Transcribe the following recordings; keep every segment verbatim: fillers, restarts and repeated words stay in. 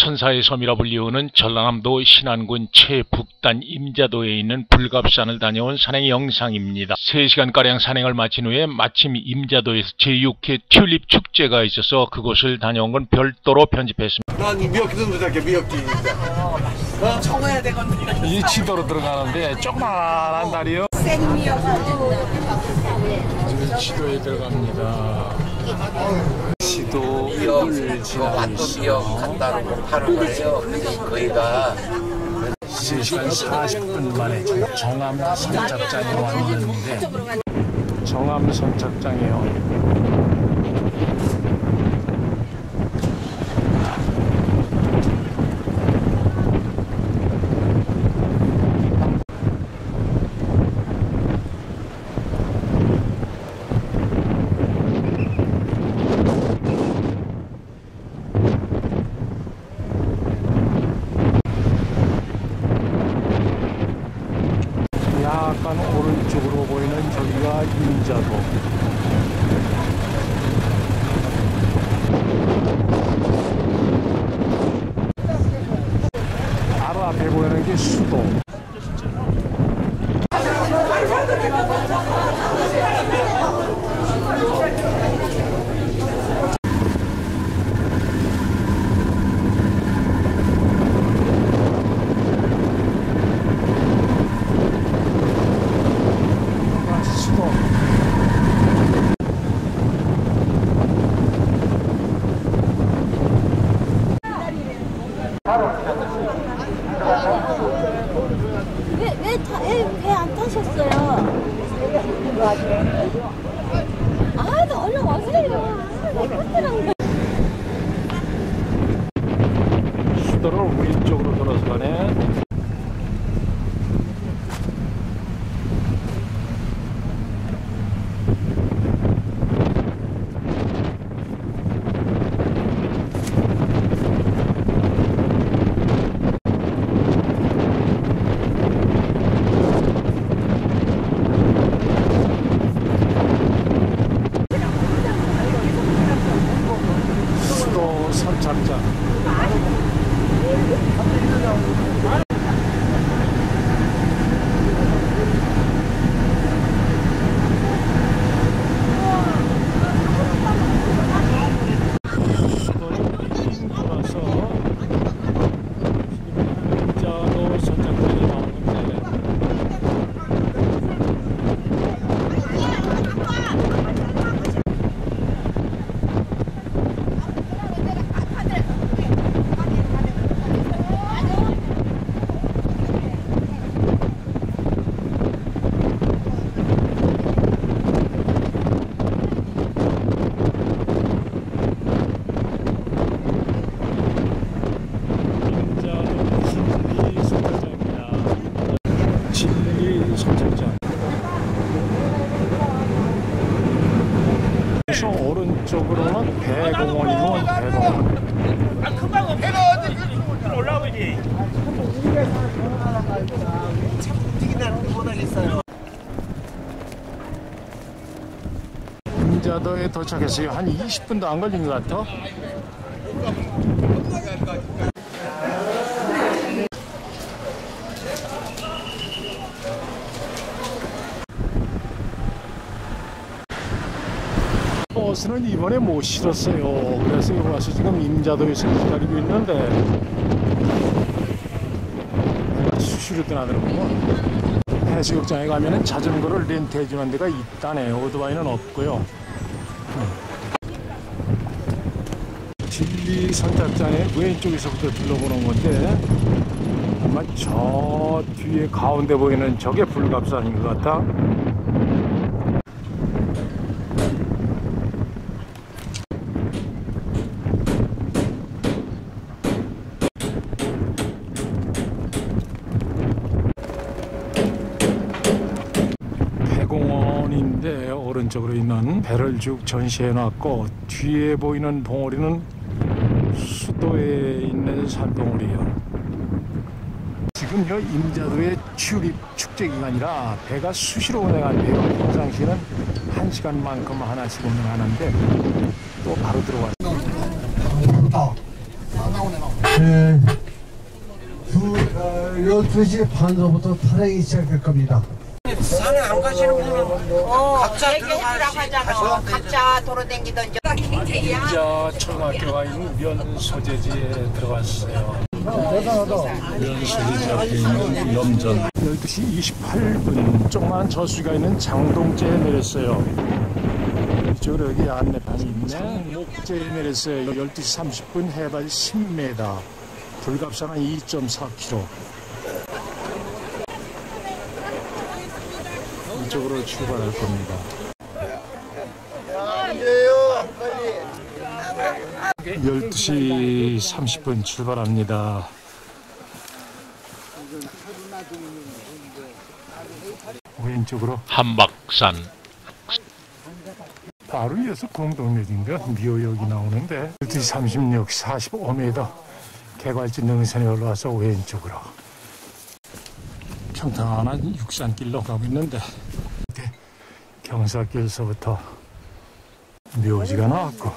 천사의 섬이라 불리우는 전라남도 신안군 최북단 임자도에 있는 불갑산을 다녀온 산행 영상입니다. 세 시간가량 산행을 마친 후에 마침 임자도에서 제육 회 튤립 축제가 있어서 그곳을 다녀온 건 별도로 편집했습니다. 난 미역기 좀 주자게 미역기. 어? 적어야 되거든요. 이 지도로 들어가는데 조그만한 다리요. 생미역도 지도에 들어갑니다. 지도 미역, 그 완도 미역 간다고 파는 거예요. 근데 거기가 세 시간 사십 분 만에 정암 선착장에 왔는데 정암 선착장이요. 약간 오른쪽으로 보이는 저기가 임자도. 바로 앞에 보이는 게 수도. 왜 안 타셨어요? 아, 나 얼른 와세요. 수도를 왼쪽으로 돌아서 가네. 선착장. 임자도 선착장이 나오는데 그래서 오른쪽으로는 배공원이고 배공원. 아, 금방 배가 어디 그 올라오지. 참 움직인다는 거 못하겠어요. 임자도에 도착했어요. 한 이십 분도 안 걸린 것 같아. 버스는 이번에 못 실었어요. 그래서 여기 와서 지금 임자도에서 기다리고 있는데 수시로 떠나더라고요. 해수욕장에 가면은 자전거를 렌트해주는 데가 있다네. 오토바이는 없고요. 진리 선착장의 왼쪽에서부터 둘러보는 건데 아마 저 뒤에 가운데 보이는 저게 불갑산인 것 같아. 공원인데 오른쪽으로 있는 배를 쭉 전시해놨고 뒤에 보이는 봉우리는 수도에 있는 산봉우리예요. 지금요 임자도의 튤립 축제 기간이라 배가 수시로 운행한대요. 평상시에는 한 시간만큼 하나씩 운행하는데 또 바로 들어왔어요. 아, 나오네, 나오네. 네, 두, 어, 열두 시 반서부터 탈행이 시작될 겁니다. 산에 안 가시는 분은 어, 각자 얘기해주라고 하잖아. 들어가시- 각자 도로 댕기던지. 임자 초등학교가 있는 면 소재지에 들어갔어요. 면 소재지 앞에 있는 염전. 열두 시 이십팔 분 조그마한 저수지가 있는 장동제에 내렸어요. 이쪽으로 여기 안내판이 있네. 목제에 내렸어요. 열두 시 삼십 분 해발 십 미터. 불갑산은 이 점 사 킬로미터. 이쪽으로 출발할 겁니다. 열두 시 삼십 분 출발합니다. 왼쪽으로 한박산. 바로 이어서 공동역인가 미호역이 나오는데 열두 시 삼십육, 사십오 미터 개괄지 능선에 올라와서 왼쪽으로 평탄한 육산길로 가고 있는데 경사길서부터 묘지가 나왔고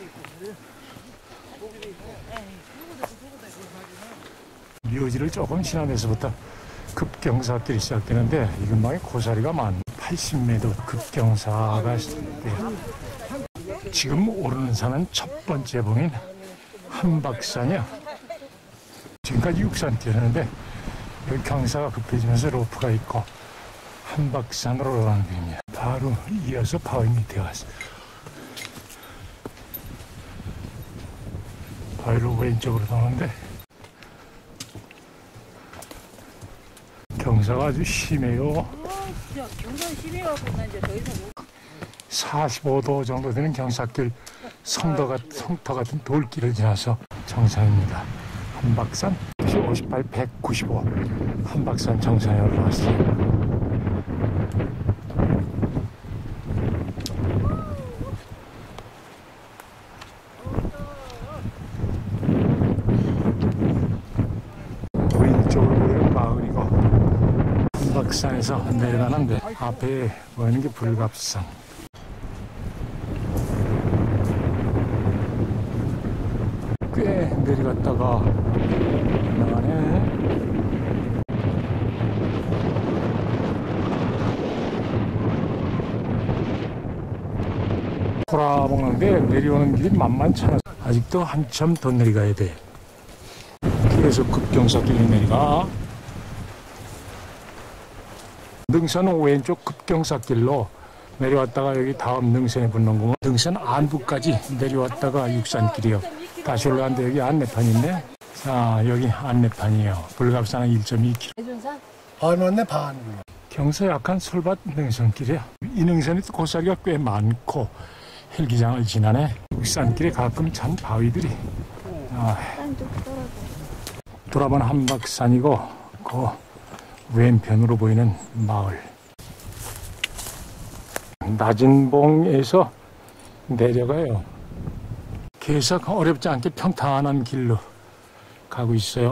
묘지를 조금 지나면서부터 급경사길이 시작되는데 이건 막 고사리가 많 팔십 미터 급경사가 시작돼요. 지금 오르는 산은 첫 번째 봉인 한박산이야. 지금까지 육산길이었는데 여기 경사가 급해지면서 로프가 있고 한박산으로 올라가는 길입니다. 바로 이어서 바위 밑에 갔어요. 바위로 왼쪽으로 도는데 경사가 아주 심해요. 경사 심해갖고 나 이제 더 이상 못. 사십오 도 정도 되는 경사길 성터, 같, 성터 같은 돌길을 지나서 정상입니다. 한박산 오십팔, 백구십오 한박산 정상에 올라왔어요. 왼쪽으로 보이는 마을이고 한박산에서 내려가는데 앞에 보이는 게 불갑산. 꽤 내려갔다가 나가네. 돌아먹는데 내려오는 길이 만만찮아. 아직도 한참 더 내려가야 돼. 그래서 급경사길로 내려가. 능선 왼쪽 급경사길로 내려왔다가 여기 다음 능선에 붙는 거면 능선 안부까지 내려왔다가 육산길이요. 다시 올라가는데 여기 안내판 있네. 자, 여기 안내판이에요. 불갑산은 일 점 이 킬로미터. 반 왔네, 반. 경사 약한 솔밭 능선길이야. 이 능선이 또 고사리가 꽤 많고 헬기장을 지나네. 육산길에 가끔 찬 바위들이. 아, 돌아본 한박산이고 그 왼편으로 보이는 마을. 낮은 봉에서 내려가요. 계속 어렵지 않게 평탄한 길로 가고 있어요.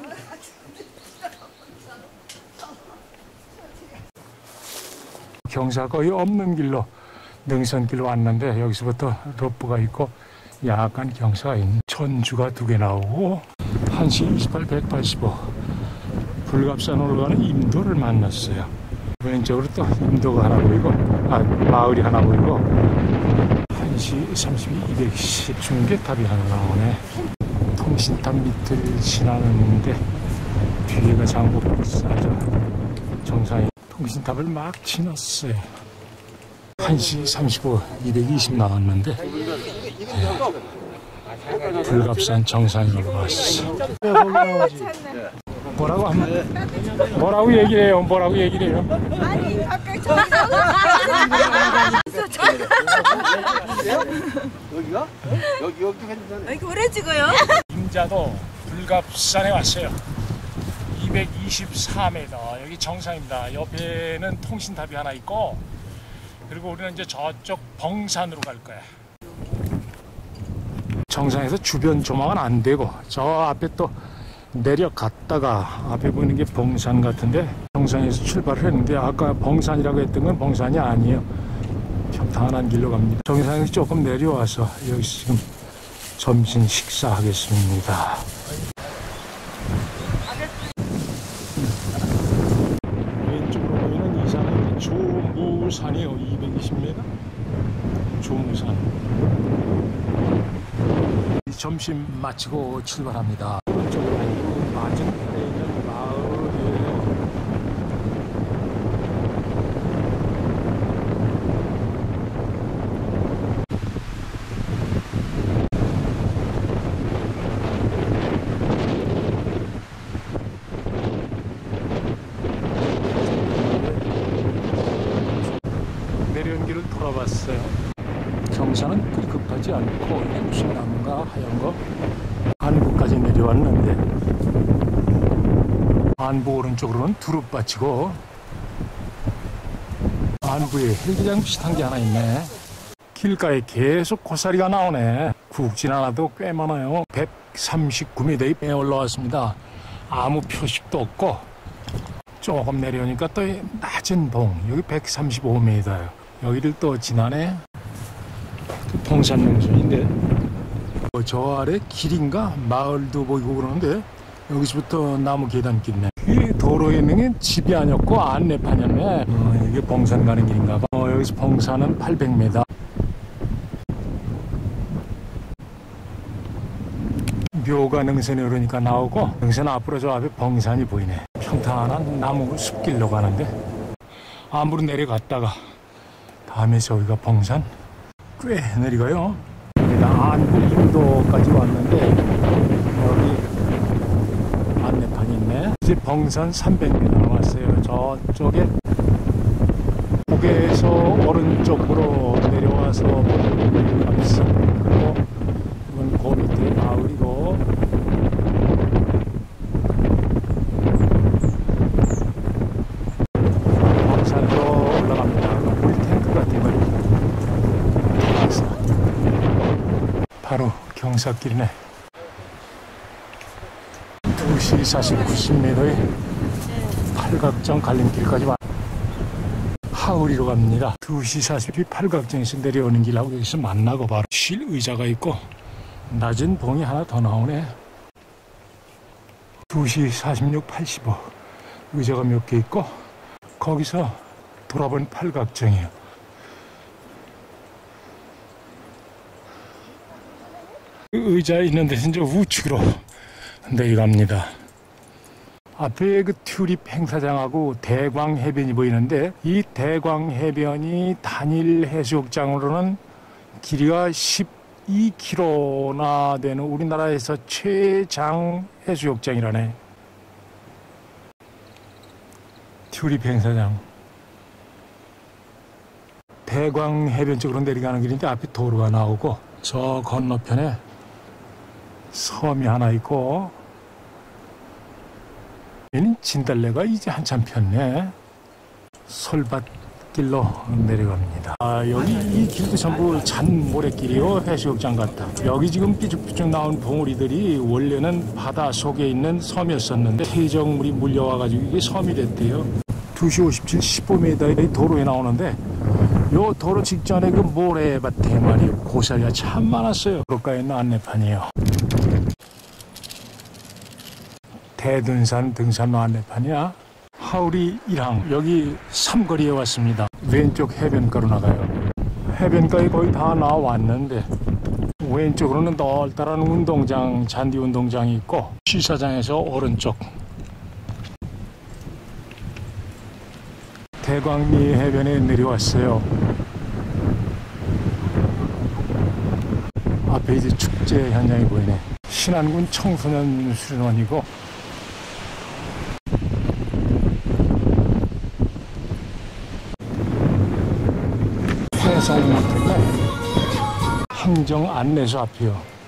경사 거의 없는 길로 능선길로 왔는데 여기서부터 로프가 있고 약간 경사가 있는 천주가 두 개 나오고 한 시 이십팔, 백팔십오 불갑산 올라가는 임도를 만났어요. 왼쪽으로 또 임도가 하나 보이고 아 마을이 하나 보이고 한 시 삼십이, 이백십 중계탑이 하나 나오네. 통신탑 밑을 지나는데 뒤에가 장곡사죠. 정상에 통신탑을 막 지났어요. 한 시 삼십오, 이백이십 나왔는데 네. 불갑산 정상에 올라왔어. 뭐라고 하면 뭐라고 얘기를 해요? 뭐라고 얘기를 해요? 아니 가까이 저기서 여기가? 여기 여기 괜찮네. 이렇게 오래 찍어요? 임자도 불갑산에 왔어요. 이백이십사 미터 여기 정상입니다. 옆에는 통신탑이 하나 있고 그리고 우리는 이제 저쪽 봉산으로 갈 거야. 정상에서 주변 조망은 안 되고 저 앞에 또 내려갔다가 앞에 보이는 게 봉산 같은데 정상에서 출발을 했는데 아까 봉산이라고 했던 건 봉산이 아니에요. 평탄한 길로 갑니다. 정상에서 조금 내려와서 여기 지금 점심 식사하겠습니다. 왼쪽으로 보이는 이 산은 조무산이요. 이백이십 미터 조무산. 점심 마치고 출발합니다. 오른쪽으로 맞은편에 있는 마을이에요. 내려온 길을 돌아봤어요. 경사는 그리 급하지 않고 무슨 나무가 하얀 거 안부까지 내려왔는데 안부 오른쪽으로는 두릅밭이고 안부에 헬기장 비슷한 게 하나 있네. 길가에 계속 고사리가 나오네. 국진 하나도 꽤 많아요. 백삼십구 미터에 올라왔습니다. 아무 표식도 없고 조금 내려오니까 또 낮은 봉 여기 백삼십오 미터예요. 여기를 또 지나네. 봉산명소인데 저 아래 길인가 마을도 보이고 그러는데 여기서부터 나무 계단길이네. 이 도로에 있는 게 집이 아니었고 안내판이었네. 어, 이게 봉산 가는 길인가 봐. 어, 여기서 봉산은 팔백 미터. 묘가 능선에 오르니까 나오고 능선 앞으로 저 앞에 봉산이 보이네. 평탄한 나무 숲길로 가는데 안으로 내려갔다가 다음에 저기가 봉산. 꽤 내려가요. 안부 인도까지 왔는데 여기 안내판이 있네. 이제 봉산 삼백 미터 남았어요. 저쪽에 북에서 오른쪽으로 내려와서 가면서 그리고 이건 그 밑에 마을이고 봉산으로 올라갑니다. 물탱크 같은 걸 바로 경사길이네. 두 시 사십구 미터의 팔각정 갈림길까지 와. 하우리로 갑니다. 두 시 사십 분 팔각정에서 내려오는 길하고 여기서 만나고 바로 쉴 의자가 있고 낮은 봉이 하나 더 나오네. 두 시 사십육, 팔십오 의자가 몇 개 있고 거기서 돌아본 팔각정이에요. 의자에 있는 데서 이제 우측으로 내려갑니다. 앞에 그 튤립 행사장하고 대광 해변이 보이는데 이 대광 해변이 단일 해수욕장으로는 길이가 십이 킬로미터나 되는 우리나라에서 최장 해수욕장이라네. 튤립 행사장. 대광 해변 쪽으로 내려가는 길인데 앞에 도로가 나오고 저 건너편에 섬이 하나 있고 얘는 진달래가 이제 한참 폈네. 솔밭길로 내려갑니다. 아, 여기 이 길도 전부 잔모래길이요. 해수욕장 같다. 여기 지금 삐죽삐죽 나온 봉우리들이 원래는 바다 속에 있는 섬이었었는데 태적물이 물려와가지고 이게 섬이 됐대요. 두 시 오십칠, 십오 미터의 도로에 나오는데 요 도로 직전에 그 모래밭에 말이에요. 고사리가 참 많았어요. 도로가에 있는 안내판이에요. 대둔산 등산로 안내판이야. 하우리 일항 여기 삼거리에 왔습니다. 왼쪽 해변가로 나가요. 해변가에 거의 다 나왔는데 왼쪽으로는 널따란 운동장, 잔디 운동장이 있고 시사장에서 오른쪽 대광리 해변에 내려왔어요. 앞에 이제 축제 현장이 보이네. 신안군 청소년 수련원이고 행정 안내소 앞이요.